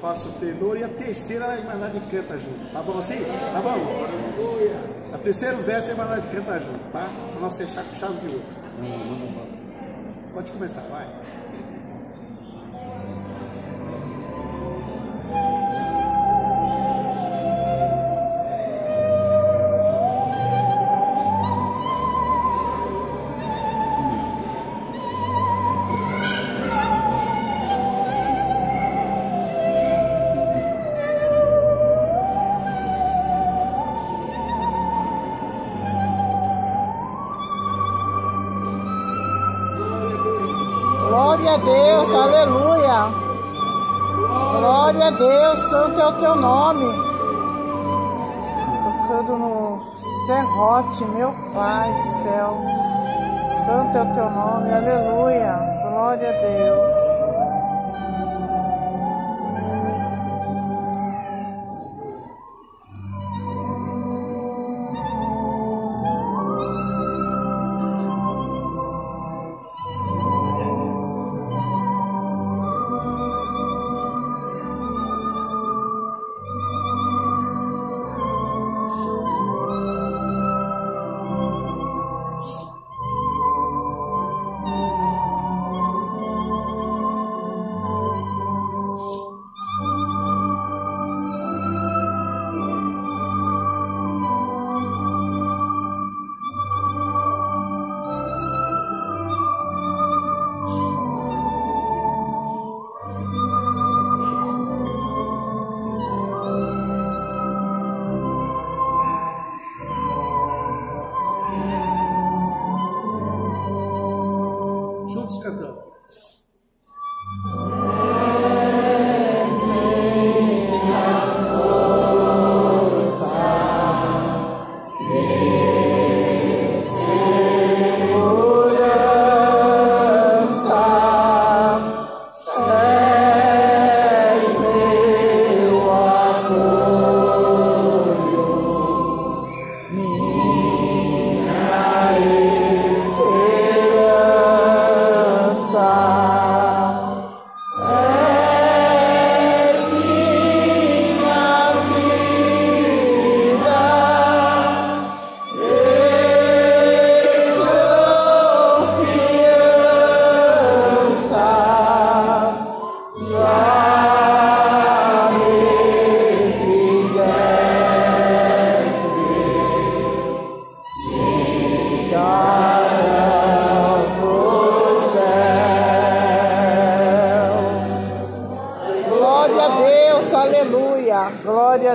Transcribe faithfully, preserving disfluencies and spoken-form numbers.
faço o tenor e a terceira a Irmandade canta junto. Tá bom assim? Tá bom? A terceiro verso a Irmandade canta junto, tá? Para nós fechar com chave de ouro. Pode começar, vai. Glória a Deus, aleluia. Glória a Deus, santo é o teu nome. Tocando no serrote, meu Pai do céu. Santo é o teu nome, aleluia. Glória a Deus. Juntos cantando. Glória a Deus, aleluia. Glória a